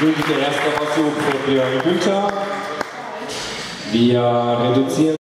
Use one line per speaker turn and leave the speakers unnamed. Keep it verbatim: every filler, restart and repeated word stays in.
Nun der erste Versuch für Björn Günther. Wir reduzieren